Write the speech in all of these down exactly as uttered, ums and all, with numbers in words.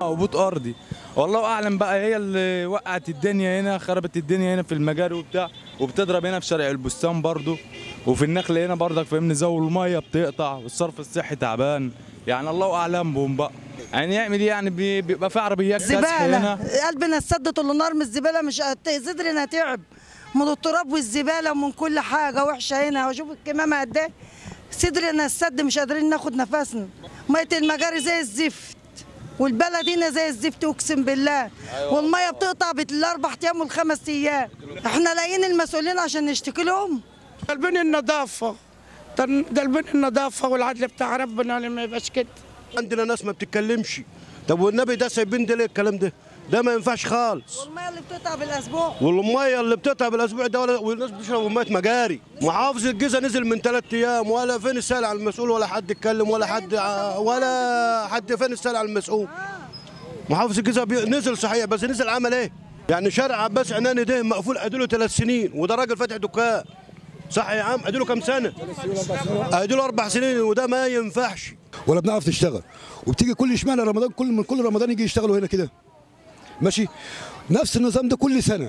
هبوط ارضي، والله اعلم بقى. هي اللي وقعت الدنيا هنا، خربت الدنيا هنا في المجاري وبتاع، وبتضرب هنا في شارع البستان برضو، وفي النخل هنا برضك فاهمني، زي الميه بتقطع والصرف الصحي تعبان، يعني الله اعلم بهم بقى. يعني يعمل ايه؟ يعني بيبقى في عربيات كاسح هنا. قلبنا السد طول النهار من الزباله، مش صدرنا تعب من التراب والزباله ومن كل حاجه وحشه هنا. وشوف الكمامه قد ايه، صدرنا السد مش قادرين ناخد نفسنا. ميه المجاري زي الزفت، والبلد هنا زي الزفت اقسم بالله. والميه بتقطع بالاربع ايام والخمس ايام. احنا لاقيين المسؤولين عشان نشتكي لهم. طالبين النظافه، طالبين النظافه والعدل بتاع ربنا اللي ما يبقاش كده. عندنا ناس ما بتتكلمش. طب والنبي ده سايبين ده ليه الكلام ده؟ ده ما ينفعش خالص. والميه اللي بتقطع بالاسبوع، والميه اللي بتقطع بالاسبوع ده، والناس بتشرب ميه مجاري. محافظ الجيزه نزل من ثلاث ايام، ولا فين السائل على المسؤول، ولا حد اتكلم، ولا حد ولا حد فين السائل على المسؤول. محافظ الجيزه نزل صحيح، بس نزل عمل ايه؟ يعني شارع عباس عناني ده مقفول اديله ثلاث سنين، وده راجل فاتح دكان. صح يا عم؟ اديله كام سنه؟ اديله اربع سنين، وده ما ينفعش. ولا بنعرف نشتغل، وبتيجي كل اشمعنى رمضان، كل من كل رمضان يجي يشتغلوا هنا كده ماشي، نفس النظام ده كل سنه.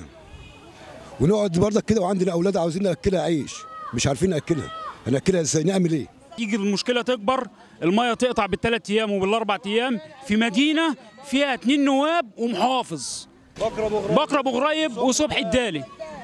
ونقعد برضك كده، وعندنا اولاد عاوزين ناكلها عيش، مش عارفين ناكلها، هناكلها ازاي؟ نعمل ايه؟ يجي المشكله تكبر، الميه تقطع بالثلاث ايام وبالاربع ايام في مدينه فيها اتنين نواب ومحافظ، بكر ابو غريب وصبحي الدالي،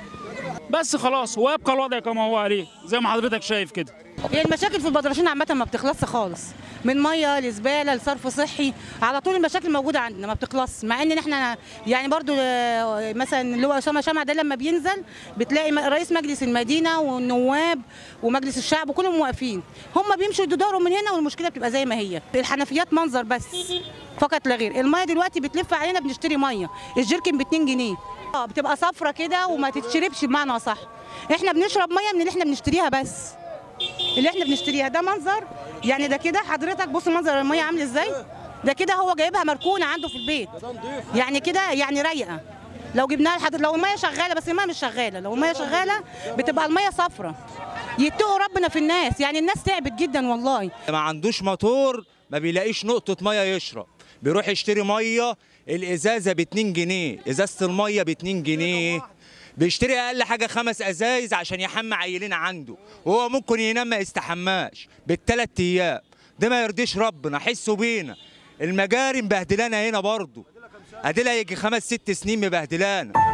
بس خلاص، ويبقى الوضع كما هو عليه زي ما حضرتك شايف كده. هي المشاكل في البدرشين عامه ما بتخلصش خالص، من ميه لزباله لصرف صحي، على طول المشاكل موجوده عندنا ما بتخلصش. مع ان احنا يعني برضو مثلا اللي هو اسامه شمع ده لما بينزل بتلاقي رئيس مجلس المدينه والنواب ومجلس الشعب وكلهم واقفين، هم بيمشوا يدوروا من هنا والمشكله بتبقى زي ما هي. الحنفيات منظر بس فقط لا غير. الميه دلوقتي بتلف علينا، بنشتري ميه الجيركن ب اتنين جنيه، اه بتبقى صفرة كده وما تتشربش بمعنى صح. احنا بنشرب ميه من اللي احنا بنشتريها، بس اللي احنا بنشتريها. ده منظر يعني، ده كده حضرتك بص منظر الميه عامل ازاي، ده كده هو جايبها مركونه عنده في البيت، يعني كده يعني رايقه. لو جبناها لحضرتك، لو الميه شغاله، بس الميه مش شغاله، لو الميه شغاله بتبقى الميه صفرة. يتقوا ربنا في الناس، يعني الناس تعبت جدا والله. ما عندوش موتور، ما بيلاقيش نقطه ميه يشرب، بيروح يشتري ميه الازازه ب اتنين جنيه، ازازه الميه ب اتنين جنيه، بيشتري اقل حاجه خمس ازايز عشان يحمى عيلين عنده، وهو ممكن ينام ما يستحماش بالثلاث ايام. ده ما يرضيش ربنا، حسوا بينا. المجاري مبهدلانا هنا برضه، اديلها يجي خمس ست سنين مبهدلانا.